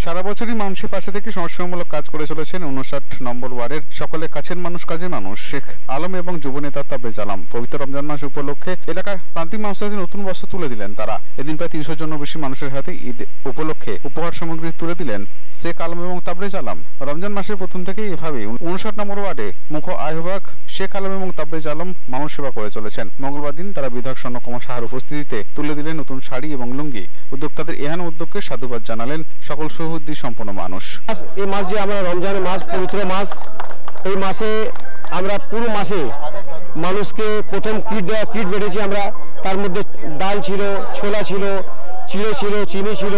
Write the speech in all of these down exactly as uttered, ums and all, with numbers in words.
সারা বছরই মানুষের পাশে থেকে সমাজসেবামূলক কাজ করে চলেছেন উনষাট নম্বর ওয়ার্ডের সকলে কাছের মানুষ কাজের মানুষ শেখ আলম এবং যুবনেতা তাবরেজ আলম। পবিত্র রমজান মাস উপলক্ষে এলাকার প্রান্তিক মানুষদের নতুন বস্ত্র তুলে দিলেন তারা। এদিন প্রায় তিনশো জনের বেশি মানুষের হাতে ঈদ উপলক্ষে উপহার সামগ্রী তুলে দিলেন শেখ আলম এবং তাবরেজ আলম। রমজান মাসের প্রথম থেকেই এভাবেই উনষাট নম্বর ওয়ার্ডে মুখ্য আহ্বায়ক শেখ আলম এবং তাবরেজ আলম মানুষ সেবা করে চলেছেন। মঙ্গলবার দিন তারা বিধায়ক স্বর্ণকুমার সাহার উপস্থিতিতে তুলে দিলেন নতুন শাড়ি এবং লুঙ্গি। উদ্যোক্তাদের এহেন উদ্যোগকে সাধুবাদ জানালেন সকল সুবুদ্ধি সম্পন্ন মানুষ। এই মাস যে আমরা রমজানের মাস, পবিত্র মাস, এই মাসে আমরা পুরো মাসে মানুষকে প্রথম কিট দেওয়া কিট বেড়েছি আমরা। তার মধ্যে ডাল ছিল, ছোলা ছিল, চিড়ে ছিল, চিনি ছিল,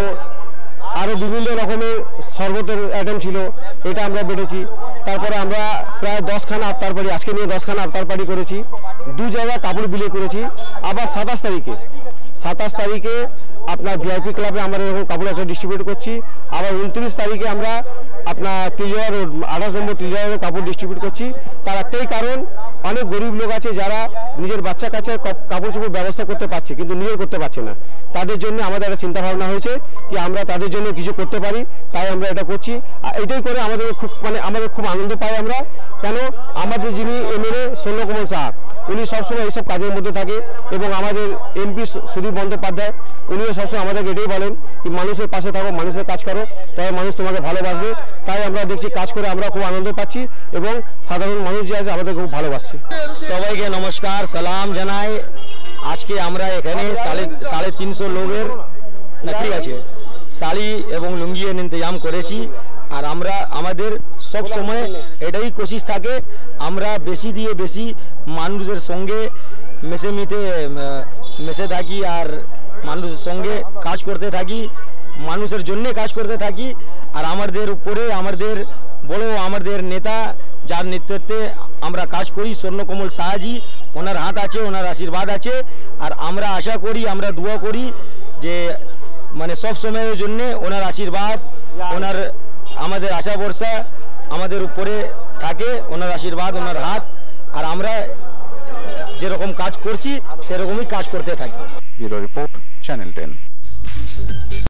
আরও বিভিন্ন রকমের শরবতের আইটেম ছিল, এটা আমরা বেড়েছি। তারপরে আমরা প্রায় দশখানা আফতার পার্টি, আজকে নিয়ে দশখানা আফতার পার্টি করেছি। দু জায়গায় কাপড় বিলি করেছি। আবার সাতাশ তারিখে সাতাশ তারিখে আপনার ভিআইপি ক্লাবে আমরা এরকম কাপড় একটা ডিস্ট্রিবিউট করছি। আবার উনত্রিশ তারিখে আমরা আপনার তিরিয়া রোড আঠাশ নম্বর তিরিয়া রোডে কাপড় ডিস্ট্রিবিউট করছি। তার একটাই কারণ, অনেক গরিব লোক আছে যারা নিজের বাচ্চা কাছে কাপড় চোপড় ব্যবস্থা করতে পারছে কিন্তু নিজের করতে পারছে না। তাদের জন্য আমাদের একটা চিন্তা ভাবনা হয়েছে কি আমরা তাদের জন্য কিছু করতে পারি, তাই আমরা এটা করছি। আর এটাই করে আমাদের খুব মানে আমাদের খুব আনন্দ পাই আমরা। কেন, আমাদের যিনি এমএলএ স্বর্ণকুমার সাহা, উনি সবসময় এইসব কাজের মধ্যে থাকে এবং আমাদের এমপি সুদীপ বন্দ্যোপাধ্যায় উনিও সবসময় আমাদেরকে এটাই বলেন কি মানুষের পাশে থাকো, মানুষের কাজ করো, তবে মানুষ তোমাকে ভালোবাসবে। তাই আমরা দেখছি কাজ করে আমরা খুব আনন্দ পাচ্ছি এবং সাধারণ মানুষ যে আছে আমাদের খুব ভালোবাসছে। সবাইকে নমস্কার, সালাম জানাই। আজকে আমরা এখানে সাড়ে সাড়ে তিনশো লোকের না ঠিক আছে শাড়ি এবং লুঙ্গি এর ইন্তজাম করেছি। আর আমরা আমাদের সব সময় এটাই কোশিশ থাকে আমরা বেশি দিয়ে বেশি মানুষের সঙ্গে মেশে মিতে মেশে থাকি আর মানুষের সঙ্গে কাজ করতে থাকি, মানুষের জন্য কাজ করতে থাকি। আর আমাদের উপরে আমাদের বড় আমাদের নেতা যার নেতৃত্বে আমরা কাজ করি, স্বর্ণকমল সাহাজি, ওনার হাত আছে, ওনার আশীর্বাদ আছে। আর আমরা আশা করি, আমরা দোয়া করি যে মানে সব সময়ের জন্য ওনার আশীর্বাদ, ওনার আমাদের আশা ভরসা আমাদের উপরে থাকে, ওনার আশীর্বাদ, ওনার হাত। আর আমরা যেরকম কাজ করছি সেরকমই কাজ করতে থাকি। Bureau report, channel ten.